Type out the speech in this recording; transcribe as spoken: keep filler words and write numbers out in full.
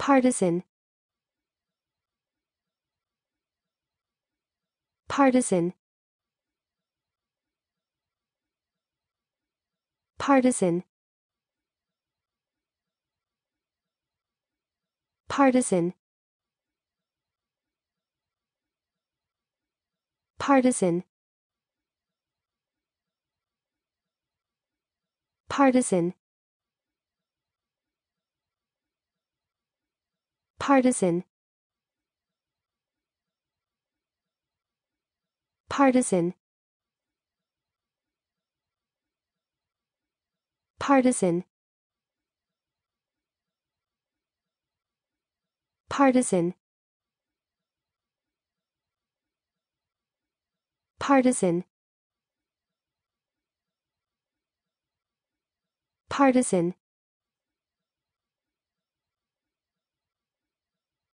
Partizan. Partizan. Partizan. Partizan. Partizan. Partizan. Partizan. Partizan. Partizan. Partizan. Partizan. Partizan.